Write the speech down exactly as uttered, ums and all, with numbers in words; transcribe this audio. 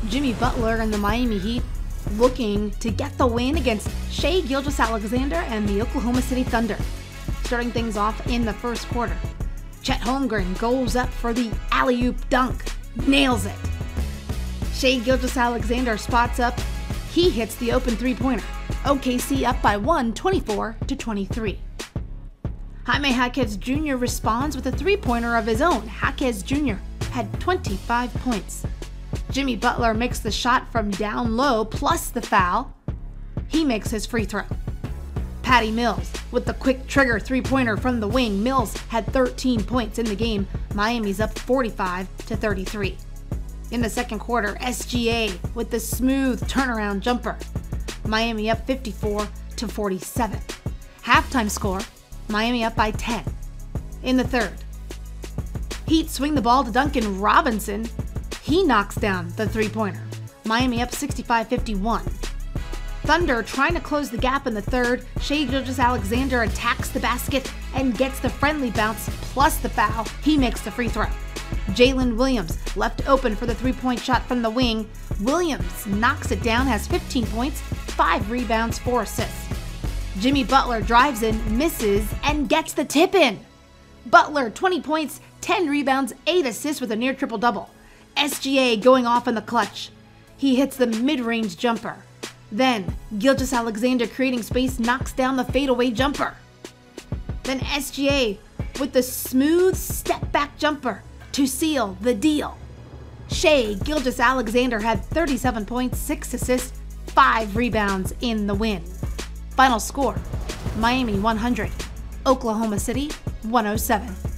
Jimmy Butler and the Miami Heat looking to get the win against Shai Gilgeous-Alexander and the Oklahoma City Thunder. Starting things off in the first quarter, Chet Holmgren goes up for the alley-oop dunk, nails it. Shai Gilgeous-Alexander spots up, he hits the open three-pointer. O K C up by one, twenty-four to twenty-three. Jaime Jaquez Junior responds with a three-pointer of his own. Jaquez Junior had twenty-five points. Jimmy Butler makes the shot from down low plus the foul. He makes his free throw. Patty Mills with the quick trigger three-pointer from the wing. Mills had thirteen points in the game. Miami's up forty-five to thirty-three. In the second quarter, S G A with the smooth turnaround jumper. Miami up fifty-four to forty-seven. Halftime score, Miami up by ten. In the third, Heat swing the ball to Duncan Robinson. He knocks down the three-pointer. Miami up sixty-five fifty-one. Thunder trying to close the gap in the third. Shai Gilgeous-Alexander attacks the basket and gets the friendly bounce plus the foul. He makes the free throw. Jalen Williams left open for the three-point shot from the wing. Williams knocks it down, has fifteen points, five rebounds, four assists. Jimmy Butler drives in, misses, and gets the tip in. Butler, twenty points, ten rebounds, eight assists with a near triple-double. S G A going off in the clutch. He hits the mid-range jumper. Then, Gilgeous-Alexander creating space knocks down the fadeaway jumper. Then S G A with the smooth step-back jumper to seal the deal. Shai Gilgeous-Alexander had thirty-seven points, six assists, five rebounds in the win. Final score, Miami one hundred, Oklahoma City one oh seven.